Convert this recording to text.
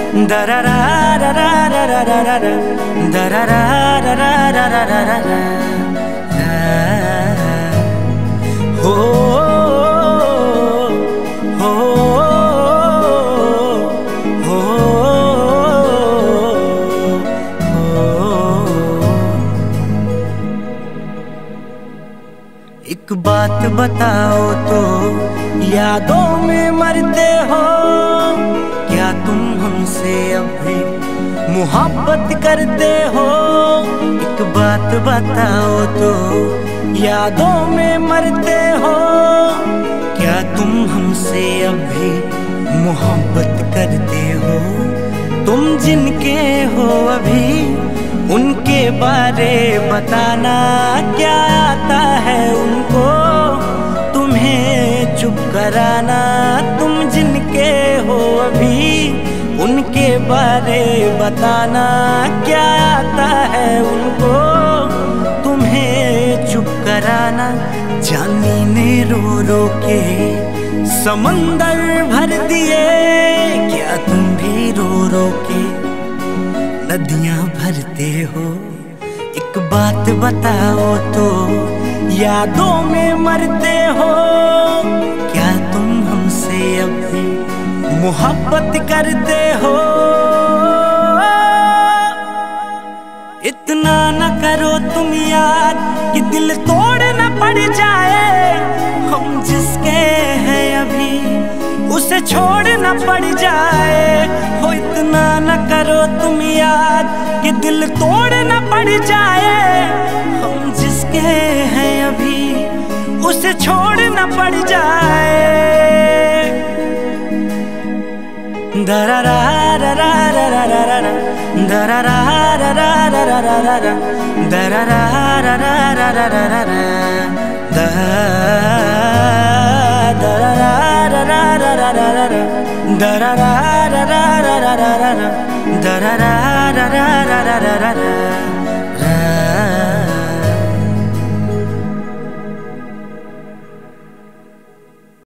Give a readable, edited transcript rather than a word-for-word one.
एक बात बताओ तो यादों में मरते हो क्या तुम हमसे अब भी मोहब्बत करते हो। एक बात बताओ तो यादों में मरते हो क्या तुम हमसे अब भी मोहब्बत करते हो। तुम जिनके हो अभी उनके बारे बताना क्या आता है उनको तुम्हें चुप कराना। तुम जिनके हो अभी उनके बारे बताना क्या आता है उनको तुम्हें चुप कराना। जानी ने रो रो के समंदर भर दिए क्या तुम भी रो रो के नदियां भरते हो। एक बात बताओ तो यादों में मरते हो क्या तुम हमसे अब भी मोहब्बत करते हो। इतना न करो तुम यार कि दिल तोड़ न पड़ जाए। हम जिसके हैं अभी उसे छोड़ न पड़ जाए हो। इतना न करो तुम यार कि दिल तोड़ न पड़ जाए। हम जिसके हैं अभी उसे छोड़ न पड़ जाए। दरारा दरारा दरारा दरारा दरारा दरारा